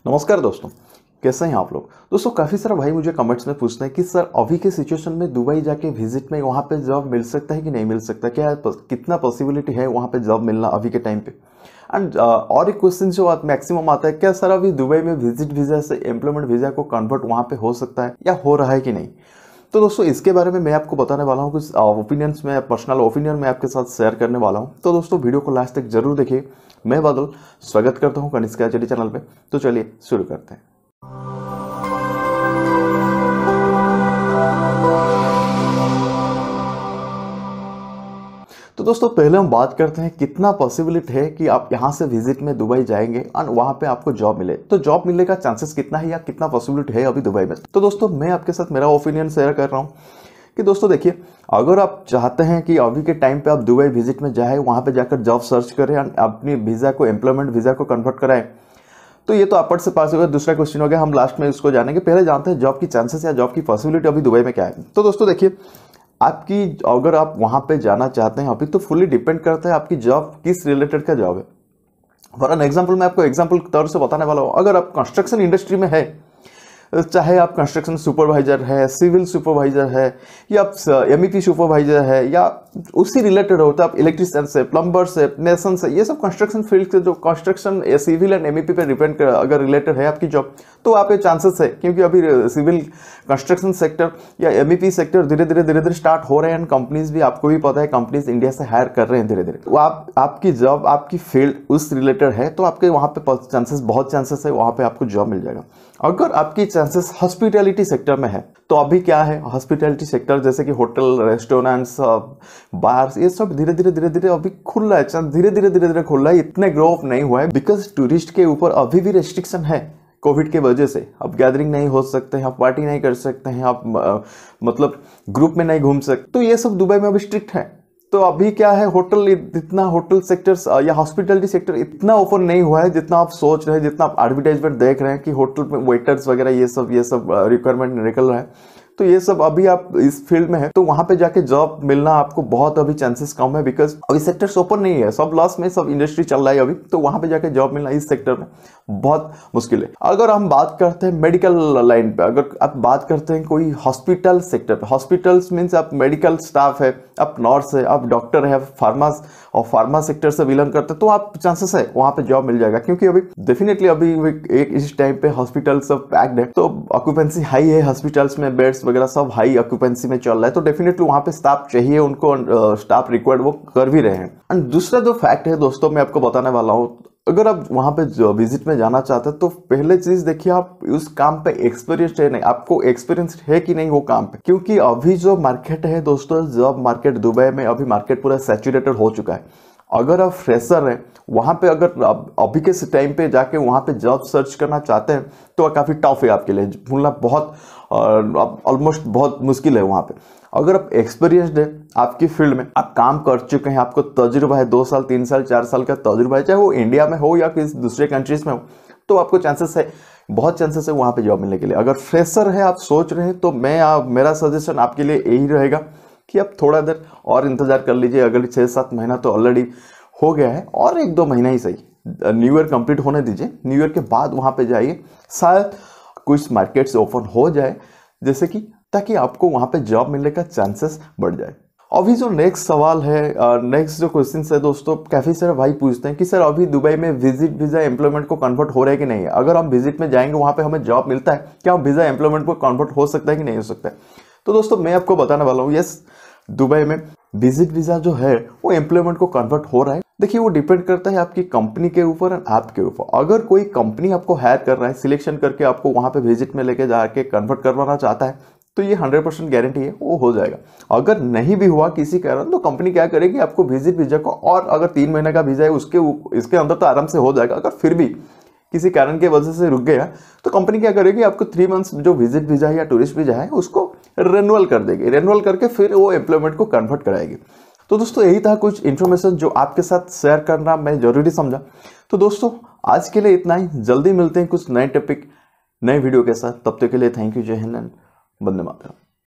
नमस्कार दोस्तों, कैसे हैं आप लोग। दोस्तों काफ़ी सारा भाई मुझे कमेंट्स में पूछते हैं कि सर अभी के सिचुएशन में दुबई जाके विजिट में वहाँ पे जॉब मिल सकता है कि नहीं मिल सकता, कितना पॉसिबिलिटी है वहाँ पे जॉब मिलना अभी के टाइम पे। एंड और एक क्वेश्चन जो मैक्सिमम आता है, क्या सर अभी दुबई में विजिट वीज़ा से एम्प्लॉयमेंट वीज़ा को कन्वर्ट वहाँ पे हो सकता है या हो रहा है कि नहीं। तो दोस्तों इसके बारे में मैं आपको बताने वाला हूँ, कुछ ओपिनियंस में पर्सनल ओपिनियन मैं आपके साथ शेयर करने वाला हूँ। तो दोस्तों वीडियो को लास्ट तक जरूर देखिए। मैं बादल स्वागत करता हूँ कनिष्क आचार्य चैनल पे। तो चलिए शुरू करते हैं। तो दोस्तों पहले हम बात करते हैं कितना पॉसिबिलिटी है कि आप यहाँ से विजिट में दुबई जाएंगे और वहाँ पे आपको जॉब मिले। तो जॉब मिलने का चांसेस कितना है या कितना पॉसिबिलिटी है अभी दुबई में। तो दोस्तों मैं आपके साथ मेरा ओपिनियन शेयर कर रहा हूँ कि दोस्तों देखिए, अगर आप चाहते हैं कि अभी के टाइम पे आप दुबई विजिट में जाए, वहाँ पे जाकर जॉब सर्च करें और अपनी वीज़ा को एम्प्लॉयमेंट वीज़ा को कन्वर्ट कराएं, तो ये तो अपर से पास हो गया। दूसरा क्वेश्चन हो गया, हम लास्ट में इसको जानेंगे। पहले जानते हैं जॉब की चांसेस या जॉब की पॉसिबिलिटी अभी दुबई में क्या है। तो दोस्तों देखिए, आपकी अगर आप वहाँ पे जाना चाहते हैं अभी, तो फुली डिपेंड करता है आपकी जॉब किस रिलेटेड का जॉब है। फॉर एन एग्जाम्पल मैं आपको एग्जाम्पल के तौर से बताने वाला हूँ। अगर आप कंस्ट्रक्शन इंडस्ट्री में है, चाहे आप कंस्ट्रक्शन सुपरवाइजर है, सिविल सुपरवाइजर है, या आप एमईपी सुपरवाइजर है, या उसी रिलेटेड होता है, आप इलेक्ट्रिशियन से, प्लम्बर से, मेसन से, ये सब कंस्ट्रक्शन फील्ड से जो कंस्ट्रक्शन सिविल एंड एमईपी पे डिपेंड कर अगर रिलेटेड है आपकी जॉब, तो आप ये चांसेस है। क्योंकि अभी सिविल कंस्ट्रक्शन सेक्टर या एमईपी सेक्टर धीरे धीरे स्टार्ट हो रहे हैं। एंड कंपनीज भी, आपको भी पता है, कंपनीज इंडिया से हायर कर रहे हैं धीरे धीरे। तो आपकी जॉब, आपकी फील्ड उस रिलेटेड है, तो आपके वहाँ पे चांसेस, बहुत चांसेस है वहाँ पे आपको जॉब मिल जाएगा। अगर आपकी चांसेस हॉस्पिटैलिटी सेक्टर में है, तो अभी क्या है, हॉस्पिटैलिटी सेक्टर जैसे कि होटल, रेस्टोरेंट्स, बार्स, ये सब धीरे धीरे अभी खुल रहा है, धीरे धीरे खुल रहा है। इतने ग्रो अप नहीं हुआ है बिकॉज टूरिस्ट के ऊपर अभी भी रेस्ट्रिक्शन है कोविड के वजह से। आप गैदरिंग नहीं हो सकते हैं, आप पार्टी नहीं कर सकते हैं, आप मतलब ग्रुप में नहीं घूम सकते। तो ये सब दुबई में अभी स्ट्रिक्ट है। तो अभी क्या है, होटल सेक्टर्स या हॉस्पिटैलिटी सेक्टर इतना ओपन नहीं हुआ है जितना आप सोच रहे हैं, जितना आप एडवर्टाइजमेंट देख रहे हैं कि होटल में वेटर्स वगैरह ये सब रिक्वायरमेंट निकल रहा है। तो ये सब अभी आप इस फील्ड में है, तो वहां पे जाके जॉब मिलना आपको बहुत अभी चांसेस कम है बिकॉज अभी सेक्टर्स ओपन नहीं है, सब लॉस में, सब इंडस्ट्री चल रहा है अभी। तो वहां पे जाके जॉब मिलना इस सेक्टर में बहुत मुश्किल है। अगर हम बात करते हैं मेडिकल लाइन पे, अगर आप बात करते हैं कोई हॉस्पिटल सेक्टर पे, हॉस्पिटल्स मीन्स आप मेडिकल स्टाफ है, आप नर्स है, आप डॉक्टर है, फार्मा सेक्टर से बिलोंग करते हैं, तो आप चांसेस है वहां पे जॉब मिल जाएगा। क्योंकि अभी डेफिनेटली अभी एक इस टाइम पे हॉस्पिटल सब पैक्ड है, तो ऑक्यूपेंसी हाई है हॉस्पिटल्स में, बेड्स वगैरह सब हाई ऑक्यूपेंसी में चल रहा है। तो डेफिनेटली वहां पे स्टाफ चाहिए, उनको स्टाफ रिक्वायर्ड वो कर भी रहे हैं। एंड दूसरा जो फैक्ट है दोस्तों, मैं आपको बताने वाला हूँ, अगर आप वहां पे विजिट में जाना चाहते हैं तो पहले चीज देखिए, आप उस काम पे एक्सपीरियंस है नहीं, आपको एक्सपीरियंस है कि नहीं वो काम पे। क्योंकि अभी जो मार्केट है दोस्तों, जॉब मार्केट दुबई में अभी मार्केट पूरा सैचुरेटेड हो चुका है। अगर आप फ्रेशर हैं वहां पे, अगर अभी के टाइम पे जाके वहां पे जॉब सर्च करना चाहते हैं, तो काफी टफ है आपके लिए, ढूंढना बहुत ऑलमोस्ट बहुत मुश्किल है वहां पे। अगर आप एक्सपीरियंसड है आपकी फील्ड में, आप काम कर चुके हैं, आपको तजुर्बा है, 2 साल 3 साल 4 साल का तजुर्बा है, चाहे वो इंडिया में हो या किसी दूसरे कंट्रीज में हो, तो आपको चांसेस है, बहुत चांसेस है वहां पे जॉब मिलने के लिए। अगर फ्रेशर है, आप सोच रहे हैं, तो मेरा सजेशन आपके लिए यही रहेगा कि आप थोड़ा देर और इंतजार कर लीजिए। अगले 6-7 महीना तो ऑलरेडी हो गया है, और 1-2 महीना ही सही, न्यू ईयर कंप्लीट होने दीजिए। न्यू ईयर के बाद वहां पे जाइए, शायद कुछ मार्केट्स ओपन हो जाए, जैसे कि, ताकि आपको वहां पे जॉब मिलने का चांसेस बढ़ जाए। अभी जो नेक्स्ट सवाल है, नेक्स्ट जो क्वेश्चन है दोस्तों, काफी सारे भाई पूछते हैं कि सर अभी दुबई में विजिट वीजा एम्प्लॉयमेंट को कन्वर्ट हो रहा है कि नहीं है। अगर हम विजिट में जाएंगे, वहां पे हमें जॉब मिलता है, क्या हम वीजा एम्प्लॉयमेंट को कन्वर्ट हो सकता है कि नहीं हो सकता है। तो दोस्तों मैं आपको बताने वाला हूँ, यस, दुबई में विजिट वीजा जो है वो एम्प्लॉयमेंट को कन्वर्ट हो रहा है। देखिए, वो डिपेंड करता है आपकी कंपनी के ऊपर और आपके ऊपर। अगर कोई कंपनी आपको हायर कर रहा है, सिलेक्शन करके आपको वहां पे विजिट में लेके जाके कन्वर्ट करवाना चाहता है, तो ये 100% गारंटी है वो हो जाएगा। अगर नहीं भी हुआ किसी कारण, तो कंपनी क्या करेगी, आपको विजिट वीजा को, और अगर 3 महीने का वीजा है इसके अंदर तो आराम से हो जाएगा। अगर फिर भी किसी कारण के वजह से रुक गया, तो कंपनी क्या करेगी, आपको 3 मंथ्स जो विजिट वीजा है या टूरिस्ट वीजा है उसको रेन्युअल कर देगी। रेन्युअल करके फिर वो एम्प्लॉयमेंट को कन्वर्ट कराएगी। तो दोस्तों यही था कुछ इन्फॉर्मेशन जो आपके साथ शेयर करना मैं जरूरी समझा। तो दोस्तों आज के लिए इतना ही, जल्दी मिलते हैं कुछ नए टॉपिक, नए वीडियो के साथ। तब तक के लिए थैंक यू, जय हिंद, वंदे मातरम।